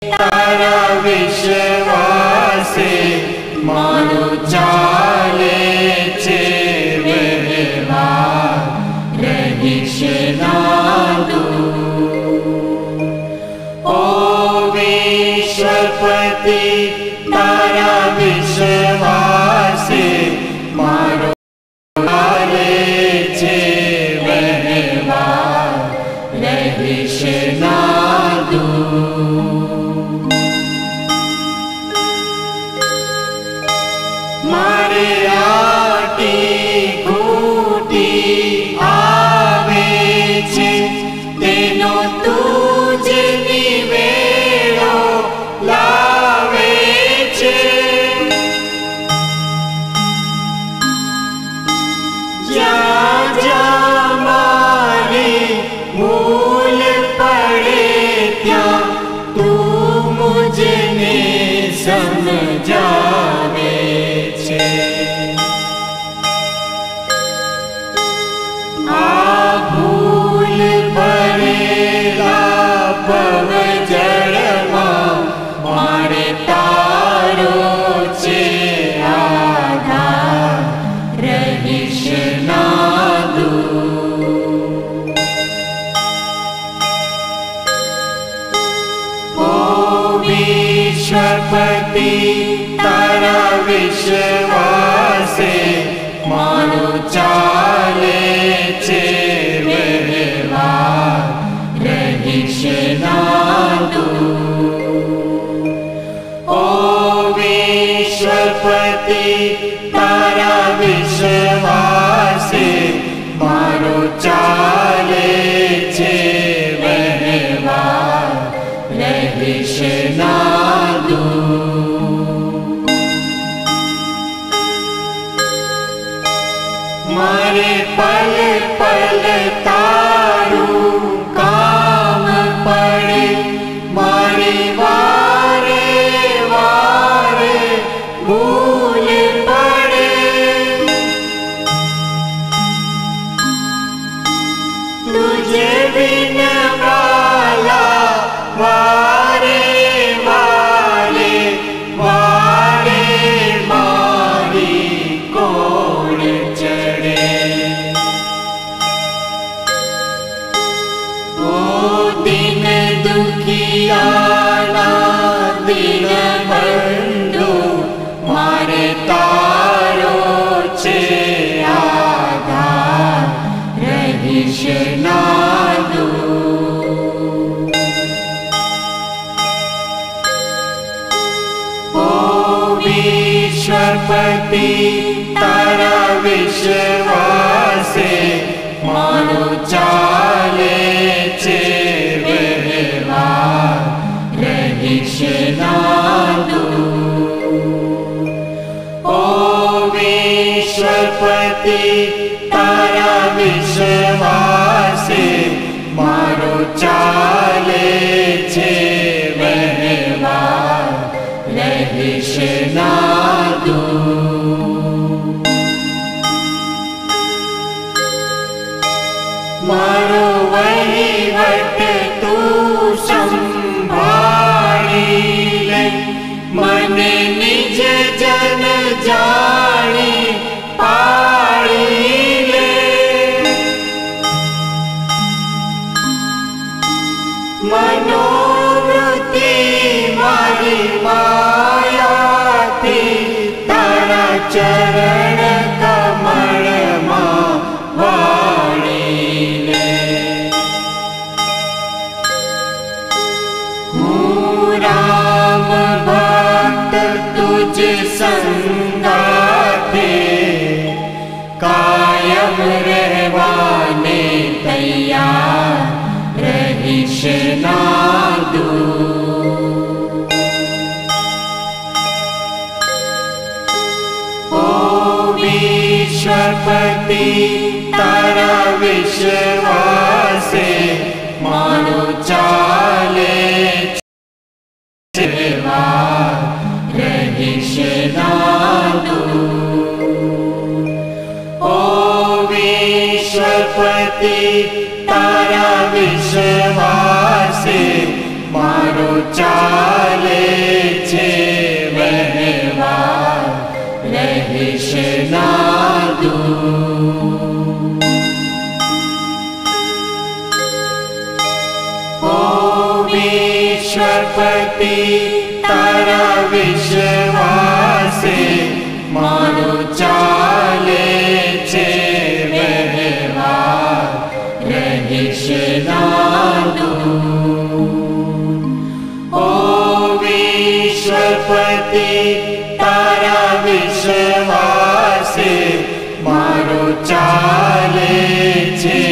तारा विश्वासे मारो चाले छे व्यवहार रहीश नादू। ओ विश्वपति तारा विश्वासे मारो चाले छे व्यवहार रहीश नादू। मारे आटी घूटी आवे छे तेनो तुझे निवेड़ो लावे छे। जा जा मारी भूल पड़े त्या तू मुझने समझावे। आ भूल पड़ेला भव जड़मा मारे तारो छे आधार रहीश नादू। ओ विश्वपति तारा विश्वासे मारो चाले छे व्यवहार रहीश नादू। ओ विश्वपति तारा विश्वासे मारो चाले छे व्यवहार रहीश नादू। मारे पल पल तारू काम पड़े मारी वारे वारे भूल पड़े। तुझे बिन वाला वारे वारे वारे मारी कोण चढ़े। ओ दिन दुखियाना दिन बंधु मारे तारो छे आधार रहीश नादू। ओ विश्वपति तारा विश्वासे मारो चाले छे व्यवहार रहीश नादू। ओ विश्वपति तारा विश्वासे मारो चाले छे व्यवहार रहीश नादू। मारो वहीवट तू संभाળી ले मने निज जन जानी पाड़ी ले। मनोवृत्ति मारी माया थी तारा चरण कमल मां वाणी ले। हूँ राम भक्त तुझ संगाथे कायम रहवाने तैयार रहीश नादू। ओ विश्वपति तारा विश्वासे मारो चाले छे व्यवहार रहीश नादू। ओ विश्वपति तारा विश्वासे मारो चाले નાદુ. ઓ વિશ્વપતિ તારા વિશ્વાસે મારો ચાલે છે વ્યવહાર રહીશ નાદુ. ઓ વિશ્વપતિ તારા વિશ્વાસે મારો ચાલે છે